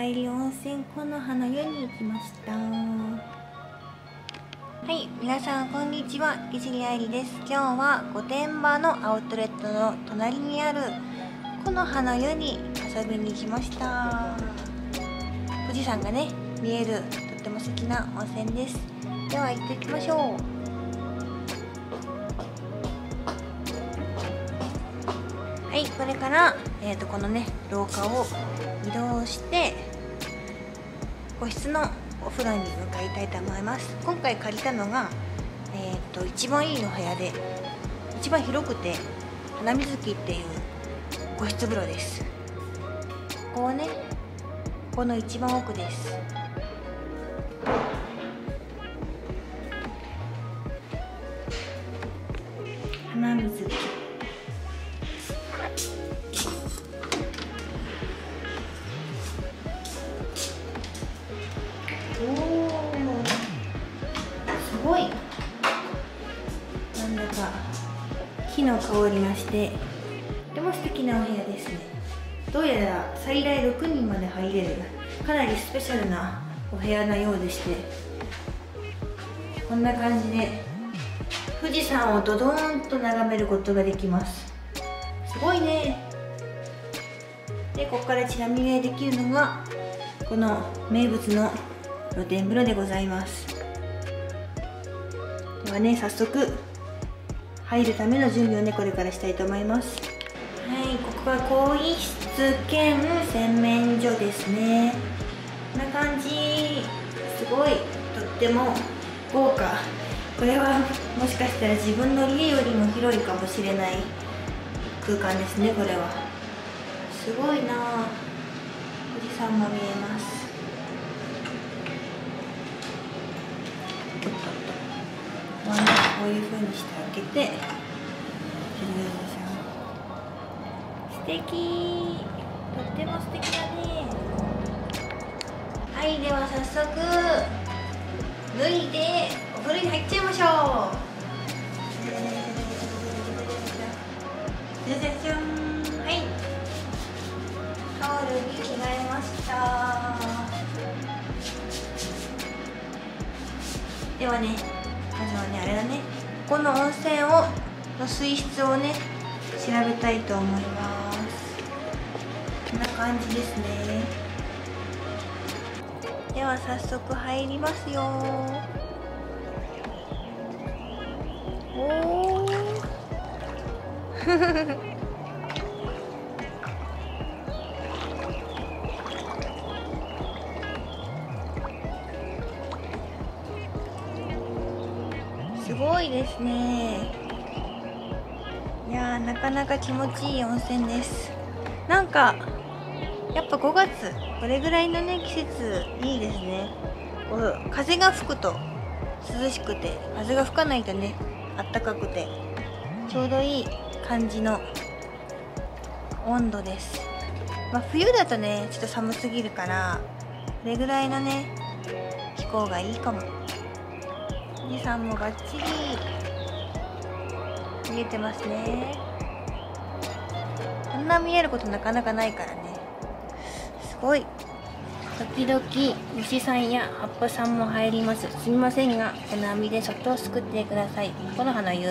帰り温泉木の葉の湯に行きました。はい、皆さんこんにちは、いじりあいりです。今日は御殿場のアウトレットの隣にある木の葉の湯に遊びに来ました。富士山がね見えるとっても素敵な温泉です。では行ってきましょう。はい、これから、このね廊下を移動して個室のお風呂に向かいたいと思います。今回借りたのが、一番いいの部屋で一番広くて花水木っていう個室風呂です。ここはね、この一番奥です。花水木、すごい、なんだか木の香りがしてとても素敵なお部屋ですね。どうやら最大6人まで入れるかなりスペシャルなお部屋のようでして、こんな感じで富士山をドドーンと眺めることができます。すごいね。で、ここからちなみにできるのがこの名物の露天風呂でございます。ではね、早速入るための準備をねこれからしたいと思います。はい、ここが更衣室兼洗面所ですね。こんな感じ。すごい、とっても豪華。これはもしかしたら自分の家よりも広いかもしれない空間ですね。これはすごいな。富士山も見えます。こういう風にして開けて、素敵、とっても素敵だね。はい、では早速脱いでお風呂に入っちゃいましょう。じゃじゃじゃん。はい、タオルに着替えました。ではね、まずはね、あれだね、ここの温泉の水質をね調べたいと思います。こんな感じですね。では早速入りますよ。おーすごいですね。いやー、なかなか気持ちいい温泉です。なんかやっぱ5月これぐらいのね季節いいですね。こう風が吹くと涼しくて、風が吹かないとねあったかくてちょうどいい感じの温度です。まあ、冬だとねちょっと寒すぎるからこれぐらいのね気候がいいかも。富士山もバッチリ見えてますね。こんな見えることなかなかないからね。すごい。時々虫さんや葉っぱさんも入ります。すみませんがこの網でそっとすくってください。この花湯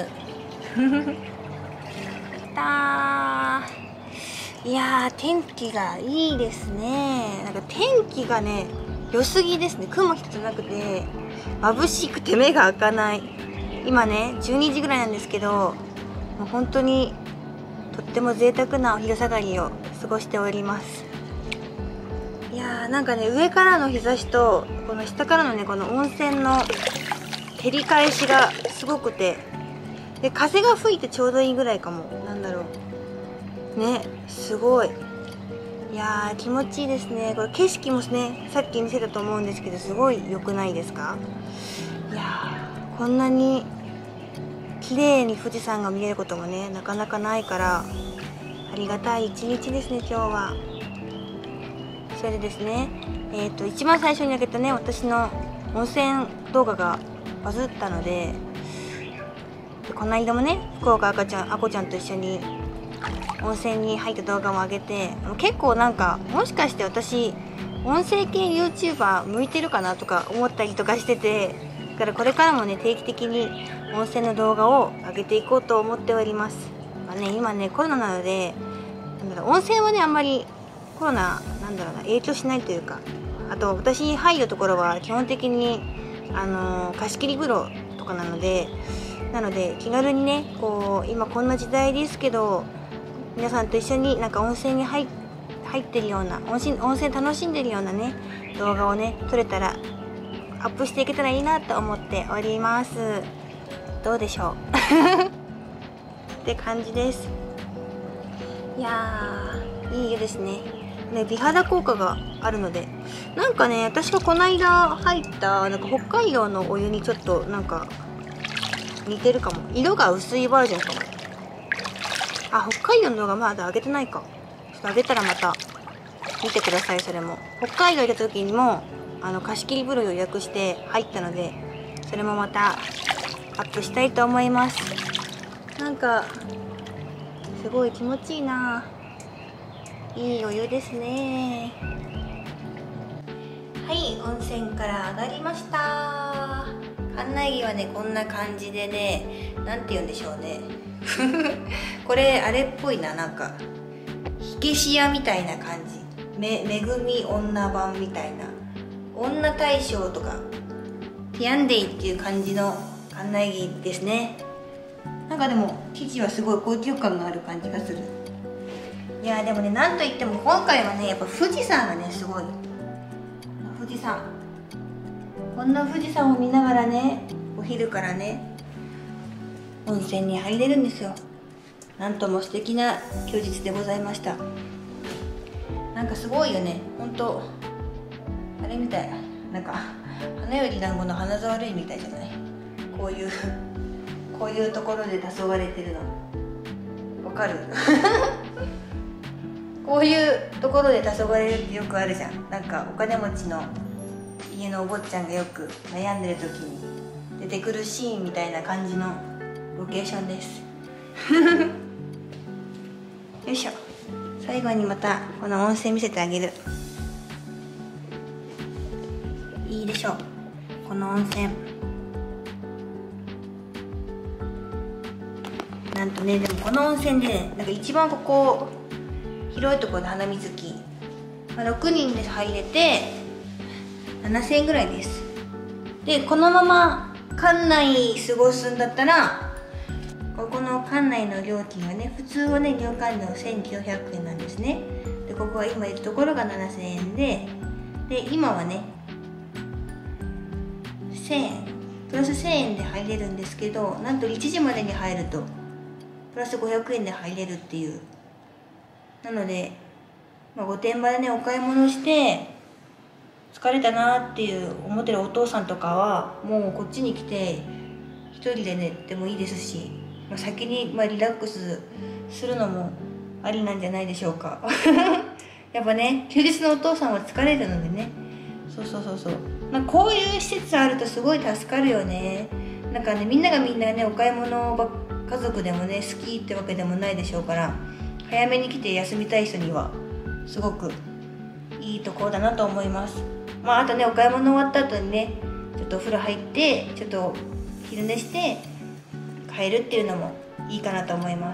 たー。いやー、天気がいいですね。なんか天気がね良すぎですね。雲一つなくて眩しくて目が開かない。今ね12時ぐらいなんですけど、もう本当にとっても贅沢なお昼下がりを過ごしております。いやー、なんかね上からの日差しとこの下からのねこの温泉の照り返しがすごくて、で風が吹いてちょうどいいぐらいかも。なんだろうね、すごい。いやー、気持ちいいですね。これ景色もねさっき見せたと思うんですけどすごい良くないですか。いやー、こんなに綺麗に富士山が見えることもねなかなかないからありがたい一日ですね今日は。それでですね、一番最初に上げたね私の温泉動画がバズったので、この間もね福岡あこちゃんと一緒に温泉に入った動画も上げて、結構なんかもしかして私音声系 YouTuber 向いてるかなとか思ったりとかしてて、だからこれからもね定期的に音声の動画を上げていこうと思っております。今ねコロナなので、音声はねあんまりコロナ影響しないというか、あと私入るところは基本的に貸し切り風呂とかなので気軽にねこう今こんな時代ですけど、皆さんと一緒になんか温泉に入ってるような温泉楽しんでるようなね動画をね撮れたらアップしていけたらいいなと思っております。どうでしょうって感じです。いやーいい湯ですね。美肌効果があるので、なんかね私がこの間入ったなんか北海道のお湯にちょっとなんか似てるかも。色が薄いバージョンかも。北海道の動画まだ上げてないか。ちょっと上げたらまた見てください。それも北海道行った時にも貸し切り風呂予約して入ったので、それもまたアップしたいと思います。なんかすごい気持ちいいな。いいお湯ですね。はい、温泉から上がりました。館内着はねこんな感じでね、なんて言うんでしょうねこれあれっぽいな、なんか火消し屋みたいな感じ、めぐみ女版みたいな、女大将とかティアンデイっていう感じの館内着ですね。なんかでも生地はすごい高級感がある感じがする。いやでもね、なんといっても今回はねやっぱ富士山がねすごい。富士山、こんな富士山を見ながらねお昼からね温泉に入れるんですよ。なんとも素敵な休日でございました。なんかすごいよね、ほんとあれみたい、なんか花より団子の花沢類みたいじゃない？こういうところで黄昏れてるのわかるこういうところで黄昏れるってよくあるじゃん。なんかお金持ちの家のお坊ちゃんがよく悩んでる時に出てくるシーンみたいな感じのロケーションですよいしょ。最後にまたこの温泉見せてあげる。いいでしょこの温泉。なんとね、でもこの温泉でね、なんか一番ここ広いところで花水着、6人で入れて7000円ぐらいです。でこのまま館内過ごすんだったら、ここの館内の料金はね、普通はね旅館の1900円なんですね。でここは今いるところが7000円で今はね1000円プラス1000円で入れるんですけど、なんと1時までに入るとプラス500円で入れるっていう。なので、御殿場でねお買い物して疲れたなっていう思ってるお父さんとかはもうこっちに来て一人で寝てもいいですし、先にリラックスするのもありなんじゃないでしょうかやっぱね休日のお父さんは疲れるのでね、そうこういう施設あるとすごい助かるよね。なんかねみんながねお買い物家族でもね好きってわけでもないでしょうから、早めに来て休みたい人にはすごくいいところだなと思います。あとねお買い物終わった後にねちょっとお風呂入ってちょっと昼寝して帰るっていうのもいいかなと思います。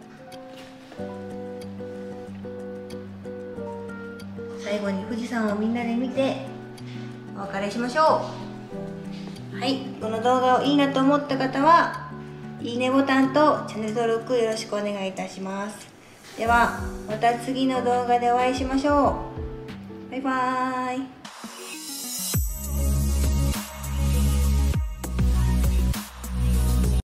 最後に富士山をみんなで見てお別れしましょう。はい、この動画をいいなと思った方はいいねボタンとチャンネル登録よろしくお願いいたします。ではまた次の動画でお会いしましょう。バイバーイ。